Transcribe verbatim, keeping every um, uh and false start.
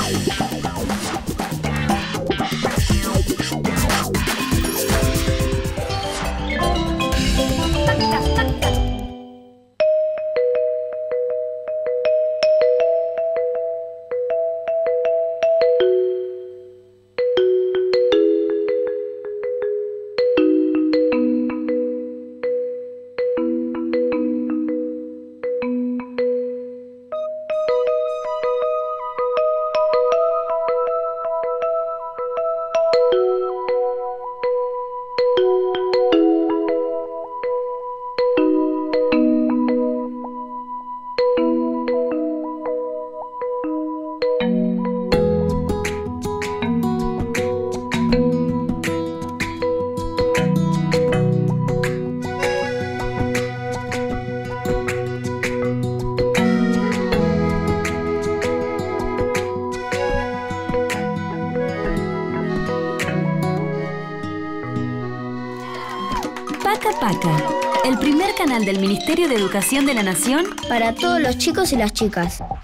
Pakapaka, el primer canal del Ministerio de Educación de la Nación para todos los chicos y las chicas.